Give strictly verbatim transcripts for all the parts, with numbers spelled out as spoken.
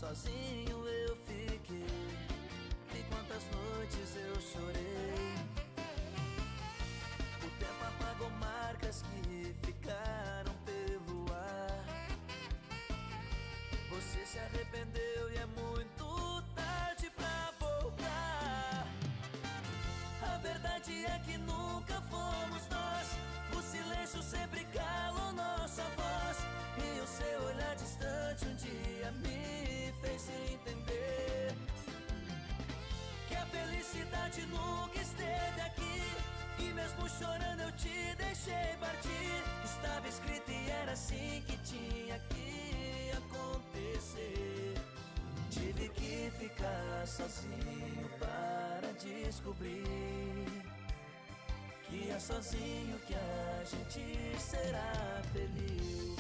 sozinho eu fiquei, e quantas noites eu chorei. O tempo apagou marcas que ficaram pelo ar. Você se arrependeu e é muito tarde pra voltar. A verdade é que nunca fomos nós. O silêncio sempre calou nossa voz, e o seu olhar distante um dia me fez entender que a felicidade nunca esteve aqui. E mesmo chorando eu te deixei partir. Estava escrito e era assim que tinha que acontecer. Tive que ficar sozinho para descobrir que é sozinho que a gente será feliz.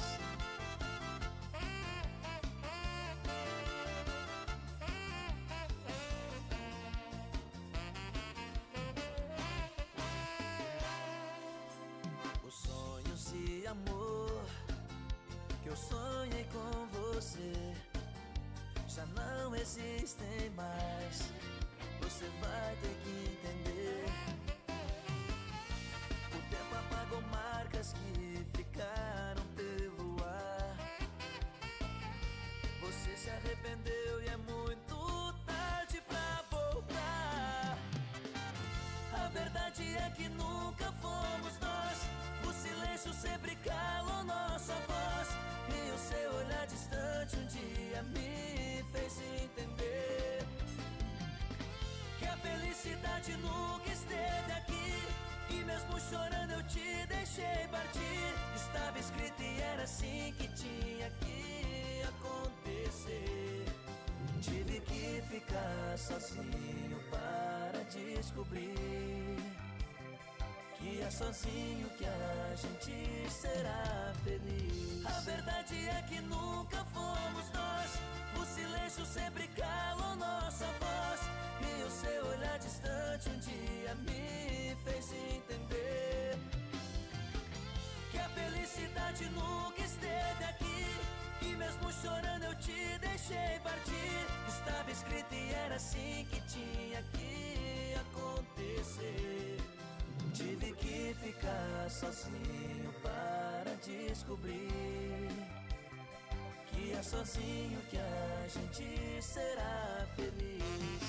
Os sonhos de amor que eu sonhei com você já não existem mais. Você vai ter que entender. O tempo apagou marcas que ficaram pelo ar. Você se arrependeu e é muito tarde pra voltar. A verdade é que nunca fomos nós. O silêncio sempre calou nossa voz, e o seu olhar distante um dia me fez entender que a felicidade nunca esteve aqui. E mesmo chorando eu te deixei partir. Estava escrito e era assim que tinha que acontecer. Tive que ficar sozinho para descobrir que é sozinho que a gente será feliz. A verdade é que nunca fomos nós. O silêncio sempre calou nossa voz, e o seu olhar distante um dia me fez entender que a felicidade nunca esteve aqui. E mesmo chorando eu te deixei partir. Estava escrito e era assim que tinha que acontecer. Tive que ficar sozinho para descobrir que é sozinho que a gente será feliz.